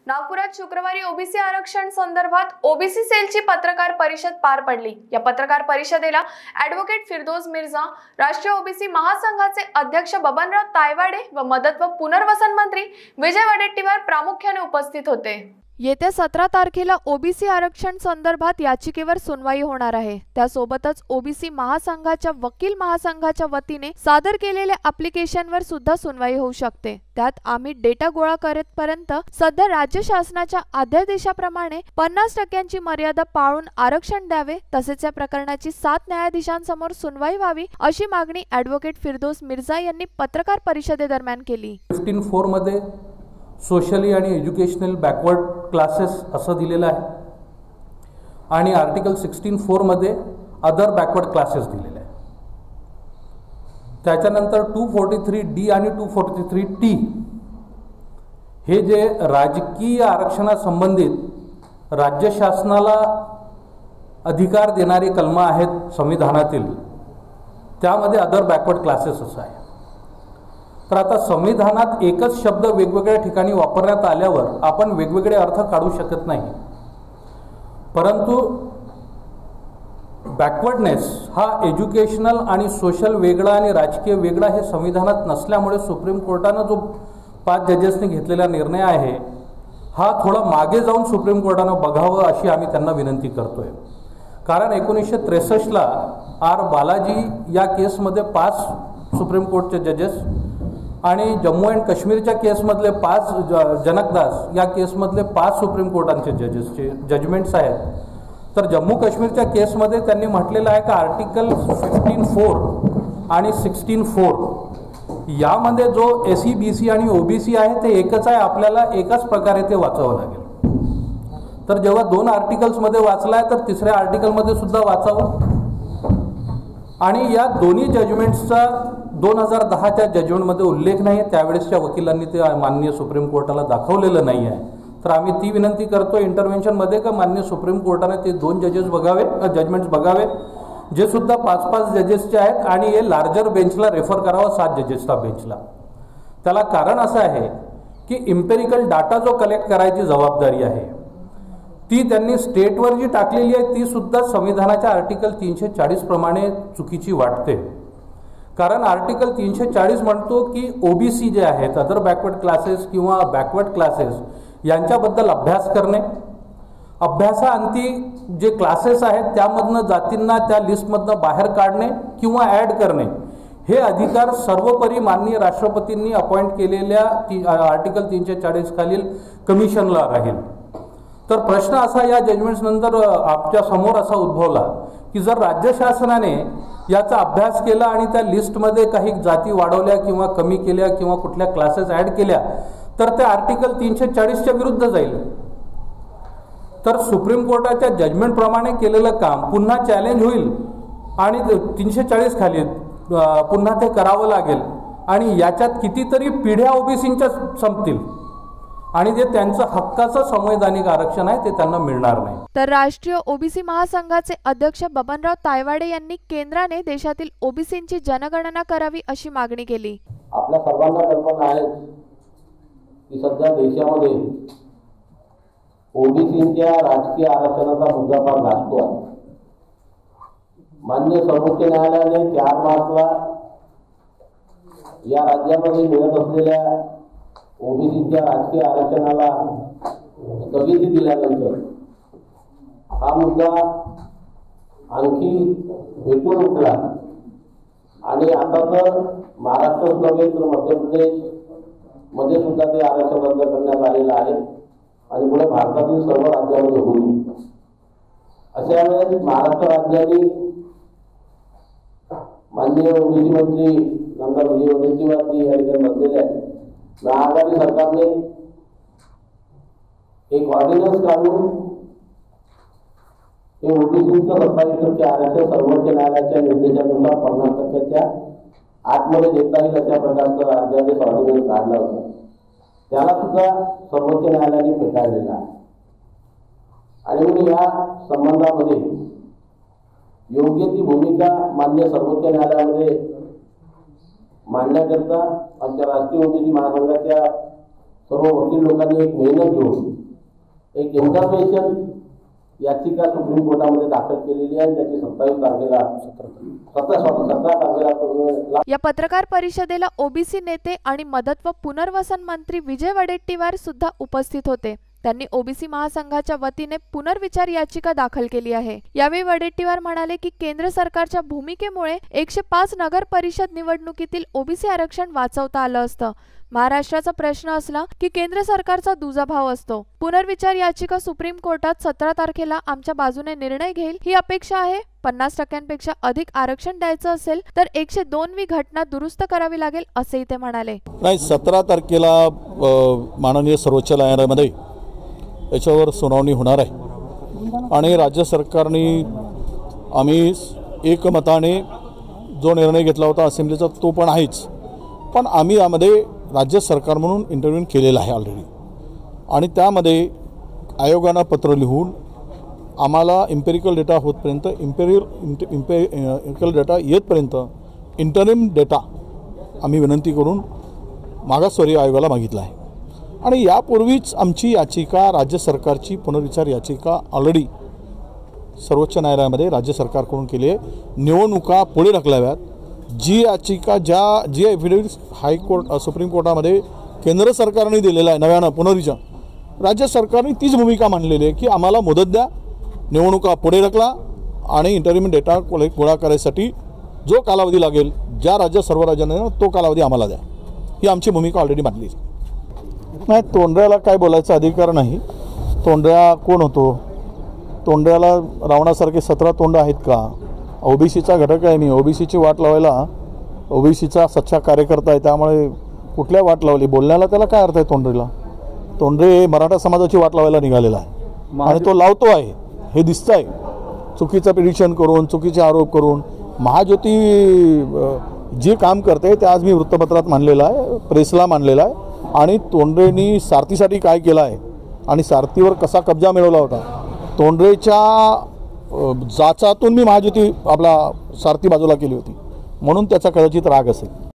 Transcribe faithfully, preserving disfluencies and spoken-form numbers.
नागपुरात शुक्रवारी ओबीसी आरक्षण संदर्भात ओबीसी सेलची पत्रकार परिषद पार पडली। या पत्रकार परिषदेला ॲडव्होकेट फिरदौस मिर्झा, राष्ट्रीय ओबीसी महासंघाचे अध्यक्ष बबनराव तायवाडे व मदत व पुनर्वसन मंत्री विजय वडेट्टीवार प्रामुख्याने उपस्थित होते। येत्या सतरा तारखेला ओबीसी आरक्षण संदर्भात याचिकेवर सुनवाई होणार आहे। त्यासोबतच ओबीसी महासंघाच्या वकील महासंघाच्या वतीने सादर केलेल्या ॲप्लिकेशनवर सुद्धा सुनवाई होऊ शकते। त्यात आम्ही डेटा गोळा करेपर्यंत सध्या राज्य शासनाच्या अध्यादेशाप्रमाणे पन्नास टक्क्यांची मर्यादा पाळून आरक्षण द्यावे, तसेच या प्रकरणाची सात न्यायाधीशांसमोर सुनवाई व्हावी अशी मागणी ॲडव्होकेट फिरदौस मिर्झा यांनी पत्रकार परिषदेदरम्यान केली। फिफ्टीन फोर मध्ये सोशली आणि एज्युकेशनल बॅकवर्ड क्लासेस असं दिलेलं आहे आणि आर्टिकल सिक्स्टीन फोर मध्ये अदर बॅकवर्ड क्लासेस दिलेले आहे। त्याच्यानंतर टू फोर्टी थ्री डी आणि टू फोर्टी थ्री टी हे जे राजकीय आरक्षणासंबंधित राज्य शासनाला अधिकार देणारी कलमं आहेत संविधानातील, त्यामध्ये अदर बॅकवर्ड क्लासेस असं आहे। तर आता संविधानात एकच शब्द वेगवेगळ्या ठिकाणी वापरण्यात आल्यावर आपण वेगवेगळे अर्थ काढू शकत नाही, परंतु बॅकवर्डनेस हा एज्युकेशनल आणि सोशल वेगळा आणि राजकीय वेगळा हे संविधानात नसल्यामुळे सुप्रीम कोर्टानं जो पाच जजेसने घेतलेला निर्णय आहे हा थोडा मागे जाऊन सुप्रीम कोर्टानं बघावं अशी आम्ही त्यांना विनंती करतोय। कारण एकोणीसशे त्रेसष्टला आर बालाजी या केसमध्ये पाच सुप्रीम कोर्टचे जजेस आणि जम्मू अँड काश्मीरच्या केसमधले पाच जनकदास या केसमधले पाच सुप्रीम कोर्टांचे जजेसचे जजमेंट्स आहेत। तर जम्मू काश्मीरच्या केसमध्ये त्यांनी म्हटलेलं आहे की आर्टिकल फिफ्टीन फोर आणि सिक्स्टीन फोर यामध्ये जो एसी बी सी आणि ओबीसी आहे ते एकच आहे, आपल्याला एकाच प्रकारे ते वाचावं लागेल। तर जेव्हा दोन आर्टिकल्समध्ये वाचला आहे तर तिसऱ्या आर्टिकलमध्ये सुद्धा वाचावं। आणि या दोन्ही जजमेंट्सचा दोन हजार दहाच्या जजमेंटमध्ये उल्लेख नाही आहे, त्यावेळेसच्या वकिलांनी ते माननीय सुप्रीम कोर्टाला दाखवलेलं नाही आहे। तर आम्ही ती विनंती करतो इंटरव्हेन्शनमध्ये का माननीय सुप्रीम कोर्टाने ते दोन जजेस बघावे, जजमेंट्स बघावे जे सुद्धा पाच पाच जजेसचे आहेत आणि हे लार्जर बेंचला रेफर करावं, सात जजेसच्या बेंचला। त्याला कारण असं आहे की इम्पेरिकल डाटा जो कलेक्ट करायची जबाबदारी आहे ती त्यांनी स्टेटवर जी टाकलेली आहे ती सुद्धा संविधानाच्या आर्टिकल तीनशे चाळीस प्रमाणे चुकीची वाटते। कारण आर्टिकल तीनशे चाळीस म्हणतो की ओबीसी जे आहेत अदर बॅकवर्ड क्लासेस किंवा बॅकवर्ड क्लासेस यांच्याबद्दल अभ्यास करणे, अभ्यासाअंती जे क्लासेस आहेत त्यामधनं जातींना त्या लिस्टमधनं बाहेर काढणे किंवा ॲड करणे हे अधिकार सर्वोपरी माननीय राष्ट्रपतींनी अपॉइंट केलेल्या ती आर्टिकल तीनशे चाळीस खालील कमिशनला राहील। तर प्रश्न असा या जजमेंट्स नंतर आपल्या समोर असा उद्भवला की जर राज्य शासनाने याचा अभ्यास केला आणि त्या लिस्टमध्ये काही जाती वाढवल्या किंवा कमी केल्या किंवा कुठल्या क्लासेस ॲड केल्या तर त्या आर्टिकल तीनशे चाळीसच्या विरुद्ध जाईल। तर सुप्रीम कोर्टाच्या जजमेंटप्रमाणे केलेलं काम पुन्हा चॅलेंज होईल आणि तीनशे चाळीस खाली पुन्हा ते करावं लागेल आणि याच्यात कितीतरी पिढ्या ओबीसींच्या संपतील आणि जे त्यांचं हक्काचं संवैधानिक आरक्षण आहे ते त्यांना मिळणार नाही। तर राष्ट्रीय ओबीसी महासंघाचे अध्यक्ष बबनराव तायवाडे यांनी केंद्राने देशातील ओबीसींची जनगणना करावी अशी मागणी केली। आपल्या सर्वांना कल्पना आहे की सध्या देशामध्ये ओबीसींच्या राजकीय आरक्षणाचा मुद्दा फार गाजतो आहे। माननीय सर्वोच्च न्यायालयाने चार मार्चला या राज्यामध्ये मिळत असलेल्या ओबीसीच्या राजकीय आरक्षणाला स्थगिती दिल्यानंतर हा मुद्दा आणखी पेटून उठला आणि आता तर महाराष्ट्र नव्हे तर मध्य प्रदेश मध्ये सुद्धा ते आरक्षण रद्द करण्यात आलेलं आहे आणि पुढे भारतातील सर्व राज्यामध्ये होईल। अशा वेळेस महाराष्ट्र राज्याने माननीय ओबीसी मंत्री नंतर विजय वडेट्टीवार या ठिकाणी बसलेले आहेत। आघाडी सरकारने एक ऑर्डिनन्स काढून हे ओबीसीचं सत्तावीस टक्के आरक्षण सर्वोच्च न्यायालयाच्या निर्देशानुसार पन्नास टक्क्याच्या आतमध्ये देता येईल अशा प्रकारचं राज्यादेश ऑर्डिनन्स काढला होता, त्याला सुद्धा सर्वोच्च न्यायालयाने फेटाळलेला आहे। आणि म्हणून या संबंधामध्ये योग्य ती भूमिका मान्य सर्वोच्च न्यायालयामध्ये मांडण्याकरता आमच्या राष्ट्रीय ओबीसी महासंघाच्या सर्व वकील लोकांनी एक मेहनत घेऊन एक इंटरव्हेन्शन याचिका सुप्रीम कोर्टामध्ये दाखल केलेली आहे, त्याची सत्तावीस तारखेला सतरा सतरा तारखेला. या पत्रकार परिषदेला ओबीसी नेते आणि मदत व पुनर्वसन मंत्री विजय वडेट्टीवार सुद्धा उपस्थित होते. त्यांनी ओबीसी महासंघाच्या वतीने पुनर्विचार याचिका दाखल केली आहे. यावेळी वडेट्टीवार म्हणाले की केंद्र सरकारच्या भूमिकेमुळे एकशे पाच नगर परिषद निवडणुकीतील ओबीसी आरक्षण वाचवता आलं असतं. महाराष्ट्राचा प्रश्न असला की केंद्र सरकारचा दुजाभाव असतो. पुनर्विचार याचिका सुप्रीम कोर्टात सतरा तारखेला आमच्या बाजूने निर्णय घेईल ही अपेक्षा आहे. पन्नास टक्क्यांपेक्षा अधिक आरक्षण द्यायचं असेल तर एकशे दोन वी घटना दुरुस्त करावी लागेल असेही ते म्हणाले. नाही, सतरा तारखेला माननीय सर्वोच्च न्यायालयामध्ये याच्यावर सुनावणी होणार आहे आणि राज्य सरकारने आम्ही एकमताने जो निर्णय घेतला होता असेंब्लीचा तो पण आहेच, पण आम्ही यामध्ये राज्य सरकार म्हणून इंटरव्ह्यू केलेला आहे ऑलरेडी आणि त्यामध्ये आयोगानं पत्र लिहून आम्हाला इम्पेरिकल डेटा होतपर्यंत इम्पेरियल इम्पेरिकल डेटा येतपर्यंत इंटरिम डेटा आम्ही विनंती करून मागासवर्गीय आयोगाला मागितला आहे आणि यापूर्वीच आमची याचिका राज्य सरकारची पुनर्विचार याचिका ऑलरेडी सर्वोच्च न्यायालयामध्ये राज्य सरकारकडून केली आहे. निवडणुका पुढे ढकलाव्यात जी याचिका ज्या जी एफिडेव्हिट हायकोर्ट सुप्रीम कोर्टामध्ये केंद्र सरकारने दिलेला आहे नव्यानं पुनर्विचार राज्य सरकारने तीच भूमिका मांडलेली आहे की आम्हाला मुदत द्या, निवडणुका पुढे ढकला आणि इंटरिम डेटा गोळा करायसाठी जो कालावधी लागेल ज्या राज्य सर्व राज्यांना तो कालावधी आम्हाला द्या, ही आमची भूमिका ऑलरेडी मांडली. नाही, तोंडऱ्याला काय बोलायचा अधिकार नाही. तोंडऱ्या कोण होतो? तोंडऱ्याला रावणासारखे सतरा तोंड आहेत का? ओबीसीचा घटक आहे मी. ओबीसीची वाट लावायला ओबीसीचा सच्चा कार्यकर्ता आहे, त्यामुळे कुठल्या वाट लावली बोलण्याला त्याला काय अर्थ आहे? तोंडरेला तोंडरे मराठा समाजाची वाट लावायला निघालेला आहे आणि तो लावतो आहे हे दिसतं आहे. चुकीचं पिटिशन करून चुकीचे आरोप करून महाज्योती जे काम करते ते आज मी वृत्तपत्रात मांडलेलं आहे, प्रेसला मांडलेलं आहे आणि तोंडरेंनी सारथीसाठी काय केलं आहे आणि सारथीवर कसा कब्जा मिळवला होता. तोंडरेच्या जाचातून मी महाज्योती आपला सारथी बाजूला केली होती म्हणून त्याचा कदाचित राग असेल.